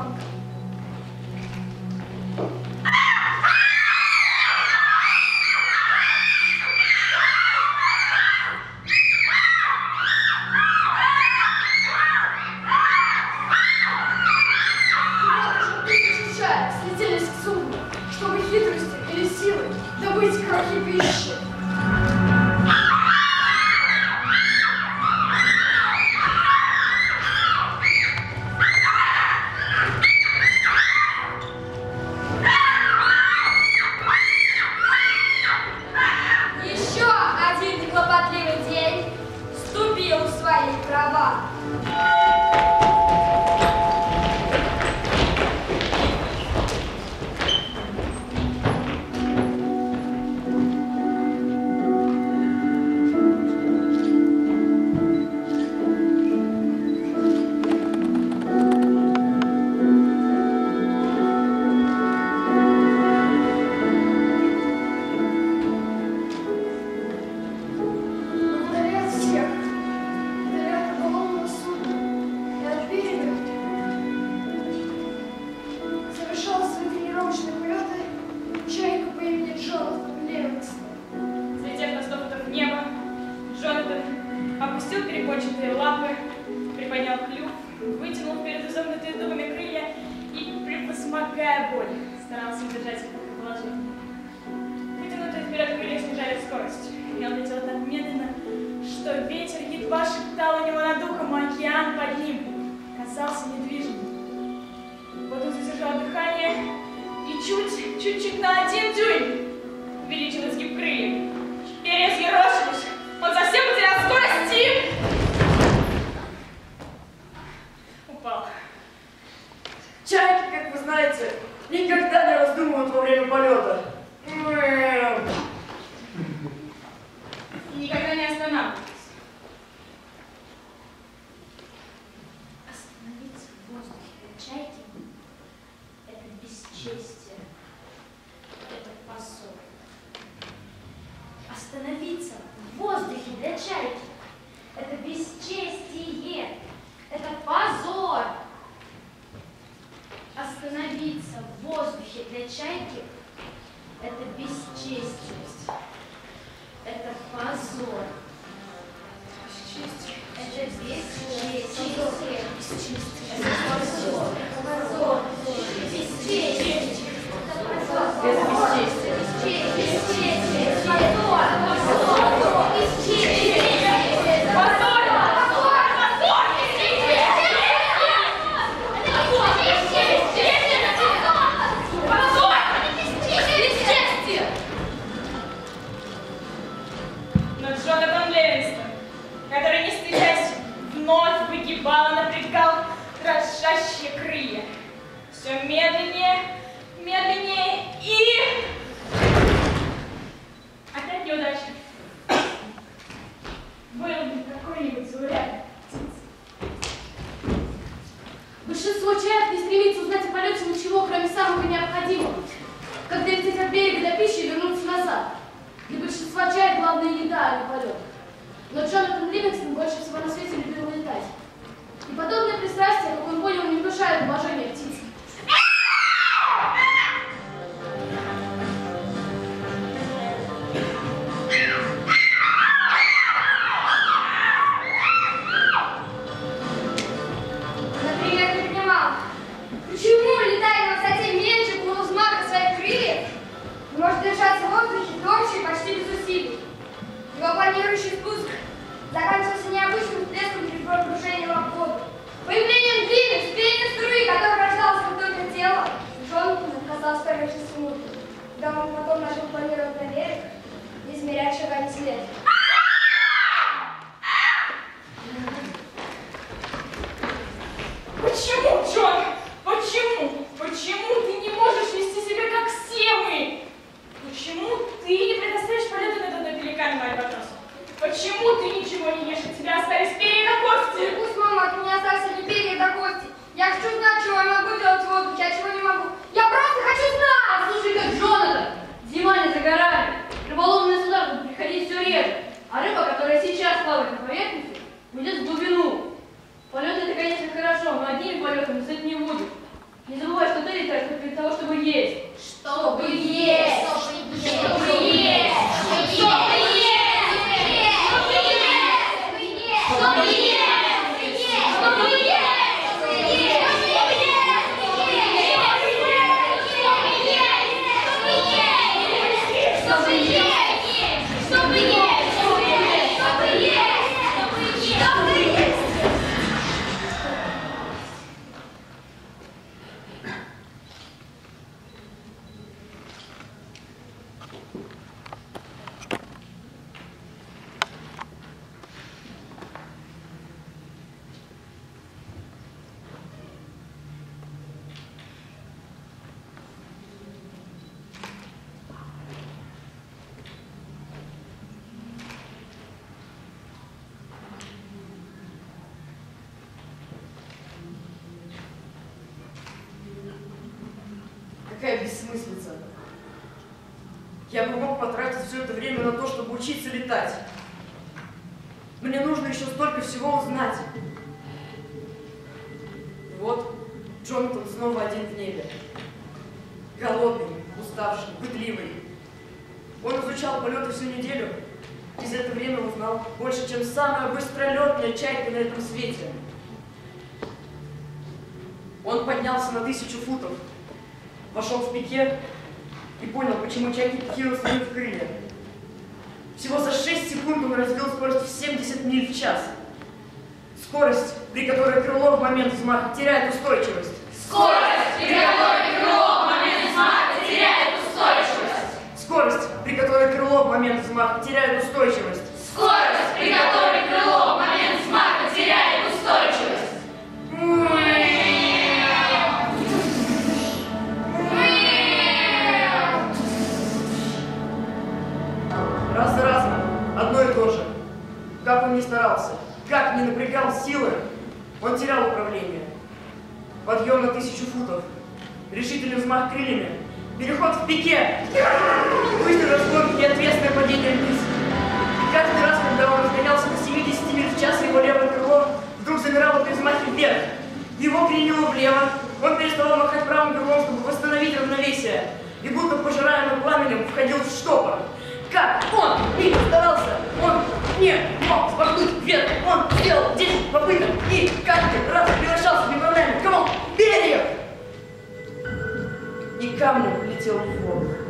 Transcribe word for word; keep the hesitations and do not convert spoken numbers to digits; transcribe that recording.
мамка. Слетелись к сумму, чтобы хитростью или силой добыть крохи пищи. Еще один неклопотливый день вступил в свои права. Чуть-чуть на один дюйм увеличил изгиб крыльев. Перья взъерошились. Он совсем потерял скорость и... упал. Чайки, как вы знаете, никогда не раздумывают во время полета. И никогда не останавливаются. Остановиться в воздухе для чайки — это бесчестие. Это позор. Остановиться в воздухе для чайки — это бесчестие. Это позор. Остановиться в воздухе для чайки — это бесчестие. Это позор. Это бесчестие. Это позор. Позор. Бесчестие. Это бесчестие. Бесчестие. Позор. Позор. Бесчестие. Позор. Который, не стыдясь, вновь выгибал и напрягал дрожащие крылья. Все медленнее, медленнее и... Опять неудача. Был бы какой-нибудь заурядный птиц. Большинство чаек не стремится узнать о полете ничего, кроме самого необходимого. Как долететь от берега до пищи и вернуться назад. Для большинства чаек главная еда, а не полет. Но Джонатан Ливингстон больше всего на свете любил летать. И подобное пристрастие, как он понял, не внушает уважения птиц. Например, ты понимал, почему, летая на высоте меньше полувзмаха своих крыльев, не может держаться в воздухе дольше и почти без усилий. Его планирующий спуск заканчивался необычным всплеском при погружении в воду. Появлением длинных, спередней струи, которая рождалась как только тело, Джонатану казалось первой же минуты, когда он потом начал планировать на берег и измерять шагами след. Почему, Джон? Почему? Почему ты не можешь вести себя как все мы? Почему ты не предоставишь полету над одной пеликаном альбатросом? Почему ты ничего не ешь, от тебя остались перья до кости? Пусть, мама, от меня остались не перья до кости. Я хочу знать, чего я могу делать в воздухе, а чего не могу. Я просто хочу знать! Слушай-ка, Джонатан, зима не за горами. Рыболовные суда будут приходить все реже. А рыба, которая сейчас плавает на поверхности, уйдет в глубину. Полет это, конечно, хорошо, но одними полетами сыт не будет. Я бы мог потратить все это время на то, чтобы учиться летать. Мне нужно еще столько всего узнать. Вот Джонатан снова один в небе. Голодный, уставший, пытливый. Он изучал полеты всю неделю и за это время узнал больше, чем самая быстролетная чайка на этом свете. Он поднялся на тысячу футов, вошел в пике и понял, почему чайки такие устают в крылья. Всего за шесть секунд он развил скорость в семьдесят миль в час. Скорость, при которой крыло в момент взмаха теряет устойчивость. Скорость, при которой крыло в момент взмаха теряет устойчивость. Скорость, при которой крыло в момент взмаха теряет устойчивость. Скорость, при которой крыло в момент взмаха теряет устойчивость. Раз за разом, одно и то же. Как он ни старался, как ни напрягал силы, он терял управление. Подъем на тысячу футов, решительный взмах крыльями, переход в пике, быстрый разгон и ответственное падение вниз. И каждый раз, когда он разгонялся на семидесяти миль в час, его левое крыло вдруг замирало при взмахе вверх. Его кренило влево, он переставал махать правым крылом, чтобы восстановить равновесие, и будто пожираемым пламенем входил в штопор. Как он не старался, он не мог спорхнуть вверх, он сделал десять попыток и каждый раз превращался в неуправляемый комок перьев. И камнем летел в воздух.